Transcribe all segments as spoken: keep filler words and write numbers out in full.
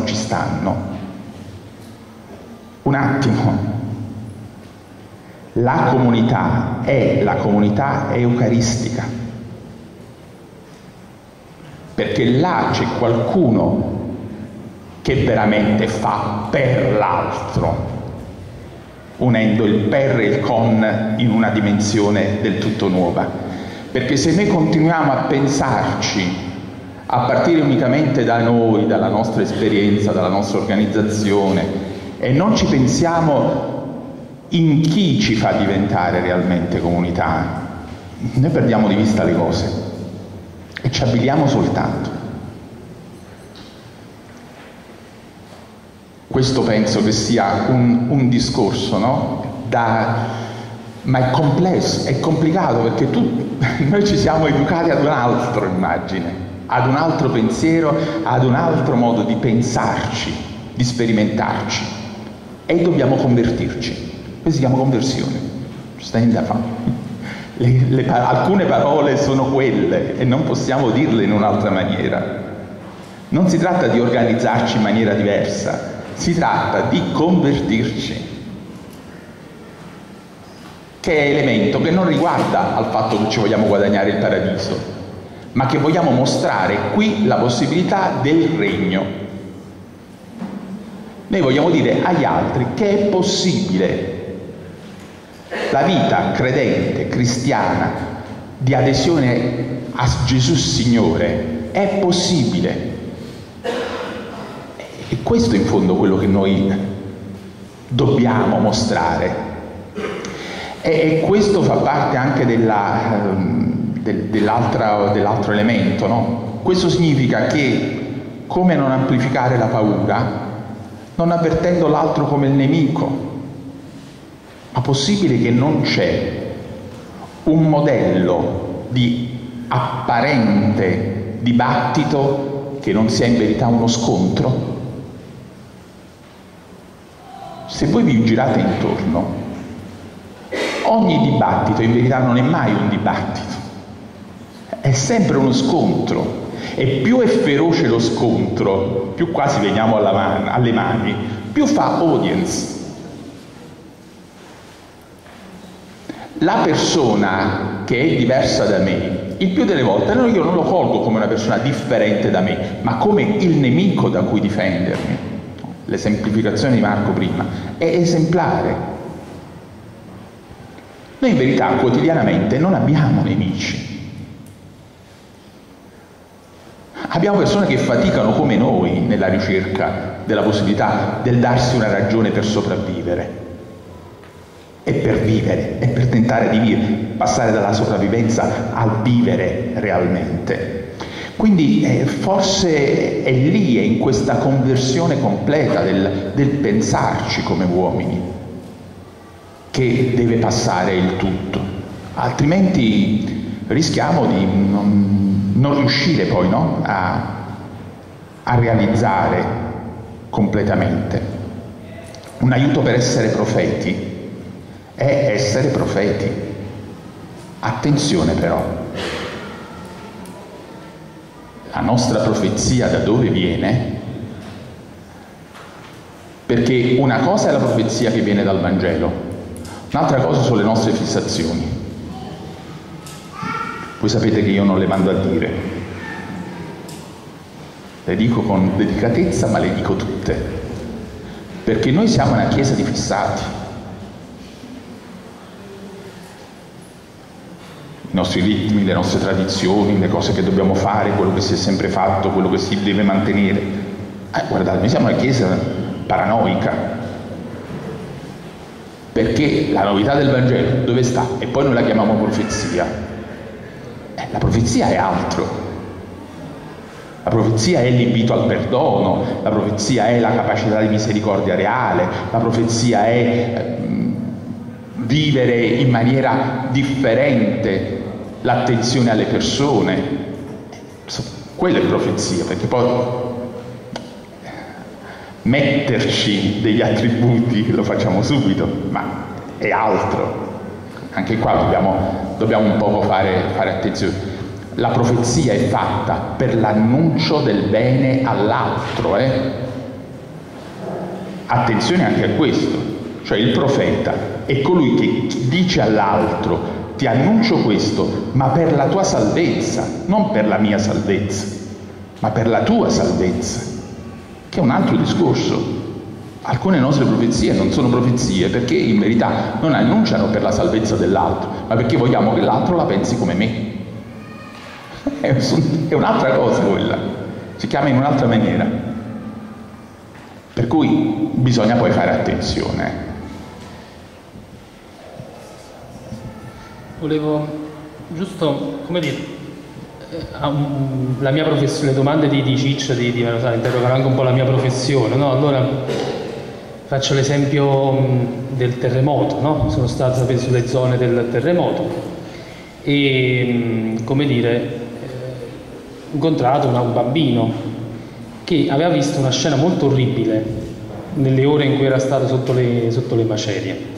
ci stanno. Un attimo, la comunità è la comunità eucaristica, perché là c'è qualcuno che veramente fa per l'altro, unendo il per e il con in una dimensione del tutto nuova. Perché se noi continuiamo a pensarci a partire unicamente da noi, dalla nostra esperienza, dalla nostra organizzazione, e non ci pensiamo in chi ci fa diventare realmente comunità, noi perdiamo di vista le cose e ci abbiliamo soltanto. Questo penso che sia un, un discorso, no? Da... ma è complesso, è complicato, perché tu, noi ci siamo educati ad un altro immagine, ad un altro pensiero, ad un altro modo di pensarci, di sperimentarci, e dobbiamo convertirci. Questo si chiama conversione, sta in da fare. Le, le, alcune parole sono quelle e non possiamo dirle in un'altra maniera. Non si tratta di organizzarci in maniera diversa, si tratta di convertirci, che è elemento che non riguarda al fatto che ci vogliamo guadagnare il paradiso, ma che vogliamo mostrare qui la possibilità del regno. Noi vogliamo dire agli altri che è possibile. La vita credente, cristiana, di adesione a Gesù Signore è possibile. E questo in fondo è quello che noi dobbiamo mostrare. E questo fa parte anche della, del, dell'altro, dell'altro elemento, no? Questo significa che, come non amplificare la paura, non avvertendo l'altro come il nemico, ma possibile che non c'è un modello di apparente dibattito che non sia in verità uno scontro? Se voi vi girate intorno, ogni dibattito in verità non è mai un dibattito, è sempre uno scontro, e più è feroce lo scontro, più quasi veniamo alla man- alle mani, più fa audience. La persona che è diversa da me, il più delle volte io non lo colgo come una persona differente da me, ma come il nemico da cui difendermi. L'esemplificazione di Marco prima è esemplare. Noi in verità quotidianamente non abbiamo nemici. Abbiamo persone che faticano come noi nella ricerca della possibilità del darsi una ragione per sopravvivere e per vivere e per tentare di vivere, passare dalla sopravvivenza al vivere realmente. Quindi eh, forse è lì, è in questa conversione completa del, del pensarci come uomini, che deve passare il tutto, altrimenti rischiamo di non, non riuscire poi, no? a, a realizzare completamente. Un aiuto per essere profeti è essere profeti. Attenzione però, la nostra profezia da dove viene? Perché una cosa è la profezia che viene dal Vangelo, un'altra cosa sono le nostre fissazioni. Voi sapete che io non le mando a dire, le dico con delicatezza, ma le dico tutte, perché noi siamo una chiesa di fissati. I nostri ritmi, le nostre tradizioni, le cose che dobbiamo fare, quello che si è sempre fatto, quello che si deve mantenere. Eh, guardate, noi siamo una chiesa paranoica, perché la novità del Vangelo dove sta? E poi noi la chiamiamo profezia. Eh, la profezia è altro. La profezia è l'invito al perdono, la profezia è la capacità di misericordia reale, la profezia è eh, vivere in maniera differente l'attenzione alle persone. Quella è profezia, perché poi metterci degli attributi lo facciamo subito, ma è altro. Anche qua dobbiamo, dobbiamo un poco fare, fare attenzione. La profezia è fatta per l'annuncio del bene all'altro, eh? Attenzione anche a questo, cioè il profeta è colui che dice all'altro: ti annuncio questo, ma per la tua salvezza, non per la mia salvezza, ma per la tua salvezza, che è un altro discorso. Alcune nostre profezie non sono profezie perché in verità non annunciano per la salvezza dell'altro, ma perché vogliamo che l'altro la pensi come me. È un'altra cosa quella, si chiama in un'altra maniera. Per cui bisogna poi fare attenzione. Volevo giusto, come dire, la mia professione, le domande di, di Ciccia di, di Verosale interrogano anche un po' la mia professione, no? Allora faccio l'esempio del terremoto, no? Sono stato, sapete, sulle zone del terremoto e, come dire, ho incontrato una, un bambino che aveva visto una scena molto orribile nelle ore in cui era stato sotto le, sotto le macerie.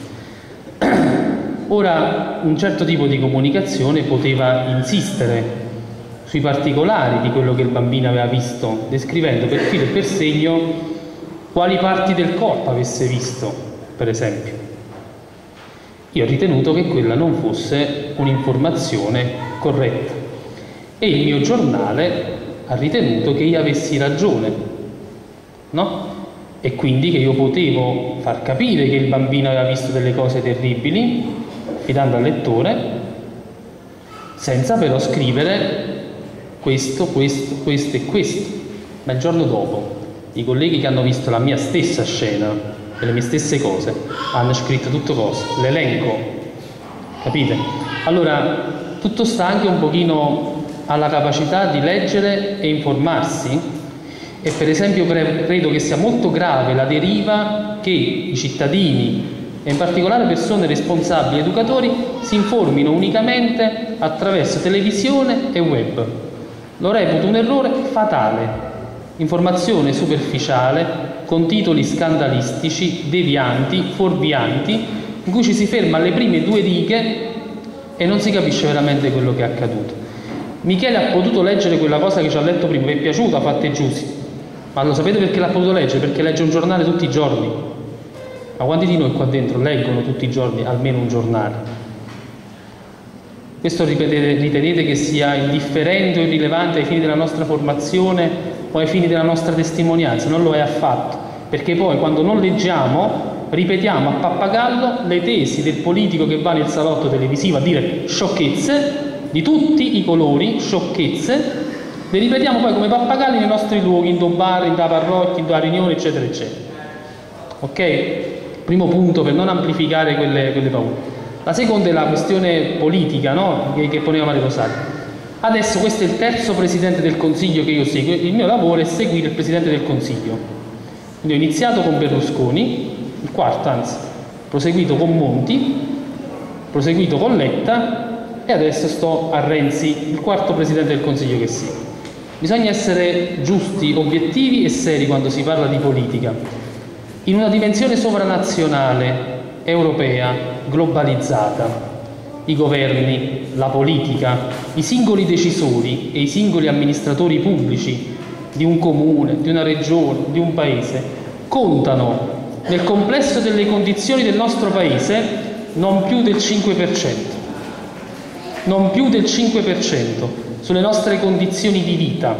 Ora, un certo tipo di comunicazione poteva insistere sui particolari di quello che il bambino aveva visto, descrivendo per filo e per segno quali parti del corpo avesse visto, per esempio. Io ho ritenuto che quella non fosse un'informazione corretta e il mio giornale ha ritenuto che io avessi ragione, no? E quindi che io potevo far capire che il bambino aveva visto delle cose terribili, affidando al lettore, senza però scrivere questo, questo, questo e questo. Ma il giorno dopo i colleghi che hanno visto la mia stessa scena e le mie stesse cose hanno scritto tutto cosa, l'elenco, capite? Allora tutto sta anche un pochino alla capacità di leggere e informarsi. E per esempio credo che sia molto grave la deriva che i cittadini e in particolare persone responsabili, educatori, si informino unicamente attraverso televisione e web. Lo reputo un errore fatale. Informazione superficiale, con titoli scandalistici, devianti, fuorvianti, in cui ci si ferma alle prime due righe e non si capisce veramente quello che è accaduto. Michele ha potuto leggere quella cosa che ci ha letto prima, vi è piaciuta, fate giusti. Ma lo sapete perché l'ha potuto leggere? Perché legge un giornale tutti i giorni. Ma quanti di noi qua dentro leggono tutti i giorni almeno un giornale? Questo ripetete, ritenete che sia indifferente o irrilevante ai fini della nostra formazione o ai fini della nostra testimonianza? Non lo è affatto, perché poi quando non leggiamo ripetiamo a pappagallo le tesi del politico che va nel salotto televisivo a dire sciocchezze di tutti i colori, sciocchezze, le ripetiamo poi come pappagalli nei nostri luoghi, in un bar, in una parrocchia, in una riunione, eccetera, eccetera. Ok? Primo punto per non amplificare quelle, quelle paure. La seconda è la questione politica, no? che, che poneva Mario Rosario. Adesso questo è il terzo Presidente del Consiglio che io seguo. Il mio lavoro è seguire il Presidente del Consiglio. Quindi ho iniziato con Berlusconi, il quarto anzi, proseguito con Monti, proseguito con Letta e adesso sto a Renzi, il quarto Presidente del Consiglio che seguo. Bisogna essere giusti, obiettivi e seri quando si parla di politica. In una dimensione sovranazionale, europea, globalizzata, i governi, la politica, i singoli decisori e i singoli amministratori pubblici di un comune, di una regione, di un paese, contano nel complesso delle condizioni del nostro paese non più del cinque per cento. Non più del cinque per cento sulle nostre condizioni di vita,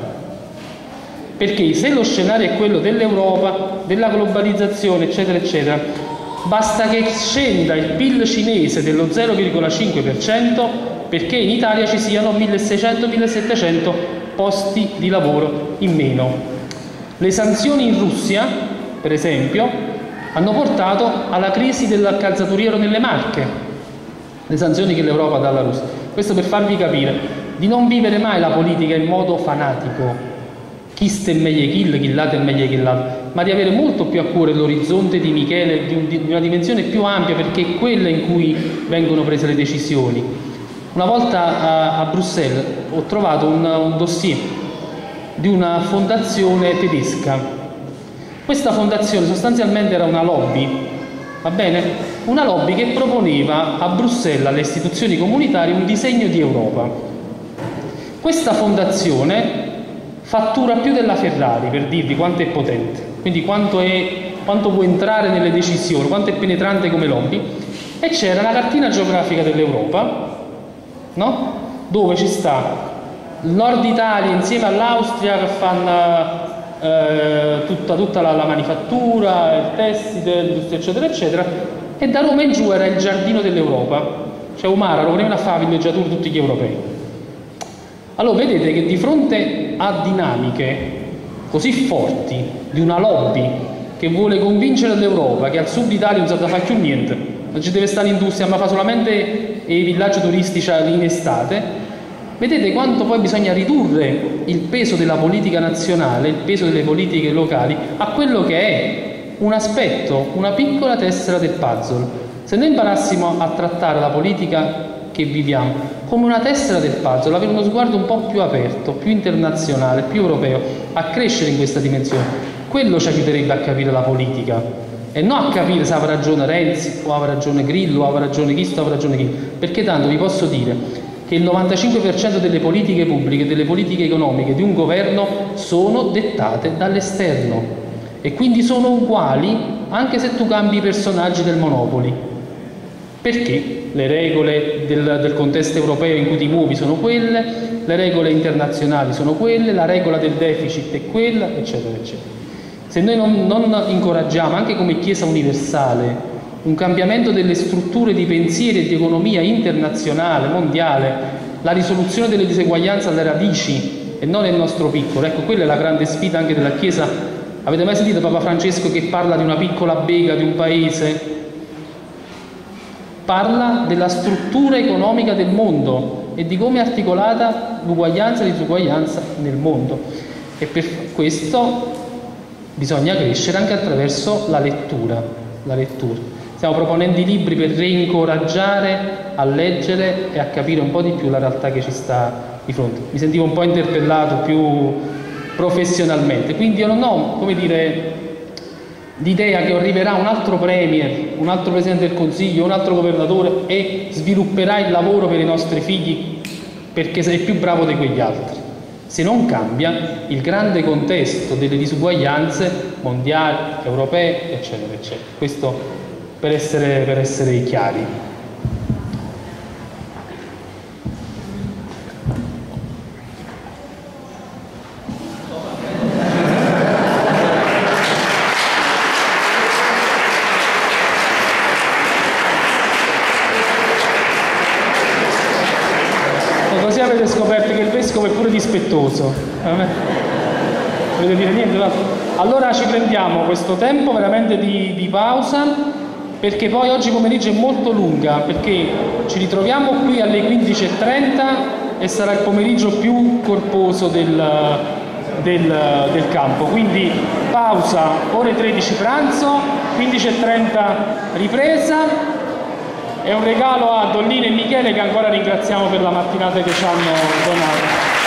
perché se lo scenario è quello dell'Europa, della globalizzazione, eccetera, eccetera, basta che scenda il P I L cinese dello zero virgola cinque per cento perché in Italia ci siano milleseicento millesettecento posti di lavoro in meno. Le sanzioni in Russia, per esempio, hanno portato alla crisi del calzaturiero nelle Marche, le sanzioni che l'Europa dà alla Russia. Questo per farvi capire di non vivere mai la politica in modo fanatico, chi sta meglio chi, chi là è meglio chi là, ma di avere molto più a cuore l'orizzonte di Michele, di, un, di una dimensione più ampia, perché è quella in cui vengono prese le decisioni. Una volta a, a Bruxelles ho trovato un, un dossier di una fondazione tedesca. Questa fondazione sostanzialmente era una lobby, va bene? Una lobby che proponeva a Bruxelles, alle istituzioni comunitarie, un disegno di Europa. Questa fondazione fattura più della Ferrari, per dirvi quanto è potente, quindi quanto è quanto può entrare nelle decisioni, quanto è penetrante come lobby. E c'era una cartina geografica dell'Europa, no? Dove ci sta il Nord Italia insieme all'Austria che fanno eh, tutta, tutta la, la manifattura, il tessile, eccetera, eccetera, e da Roma in giù era il giardino dell'Europa. Cioè Umara lo prima a fare villeggiatura tutti gli europei. Allora vedete che di fronte a dinamiche così forti di una lobby che vuole convincere l'Europa che al sud Italia non si deve fare più niente, non ci deve stare l'industria, ma fa solamente i villaggi turistici in estate, vedete quanto poi bisogna ridurre il peso della politica nazionale, il peso delle politiche locali a quello che è un aspetto, una piccola tessera del puzzle. Se noi imparassimo a trattare la politica che viviamo come una tessera del puzzle, avere uno sguardo un po' più aperto, più internazionale, più europeo, a crescere in questa dimensione, quello ci aiuterebbe a capire la politica e non a capire se aveva ragione Renzi o aveva ragione Grillo o aveva ragione chi, o aveva ragione chi, perché tanto vi posso dire che il novantacinque per cento delle politiche pubbliche, delle politiche economiche di un governo sono dettate dall'esterno e quindi sono uguali anche se tu cambi i personaggi del Monopoli. Perché le regole del, del contesto europeo in cui ti muovi sono quelle, le regole internazionali sono quelle, la regola del deficit è quella, eccetera, eccetera. Se noi non, non incoraggiamo, anche come Chiesa universale, un cambiamento delle strutture di pensiero e di economia internazionale, mondiale, la risoluzione delle diseguaglianze alle radici e non nel nostro piccolo, ecco, quella è la grande sfida anche della Chiesa. Avete mai sentito Papa Francesco che parla di una piccola bega di un paese? Parla della struttura economica del mondo e di come è articolata l'uguaglianza e la disuguaglianza nel mondo. E per questo bisogna crescere anche attraverso la lettura. La lettura. Stiamo proponendo i libri per reincoraggiare a leggere e a capire un po' di più la realtà che ci sta di fronte. Mi sentivo un po' interpellato più professionalmente, quindi io non ho, come dire, l'idea che arriverà un altro premier, un altro presidente del Consiglio, un altro governatore e svilupperà il lavoro per i nostri figli perché sei più bravo di quegli altri. Se non cambia il grande contesto delle disuguaglianze mondiali, europee, eccetera, eccetera. Questo per essere, per essere chiari. E così avete scoperto che il vescovo è pure dispettoso. Volete dire niente? Allora ci prendiamo questo tempo veramente di, di pausa, perché poi oggi pomeriggio è molto lunga, perché ci ritroviamo qui alle quindici e trenta e sarà il pomeriggio più corposo del, del, del campo. Quindi pausa, ore tredici pranzo, quindici e trenta ripresa. È un regalo a Dollina e Michele che ancora ringraziamo per la mattinata che ci hanno donato.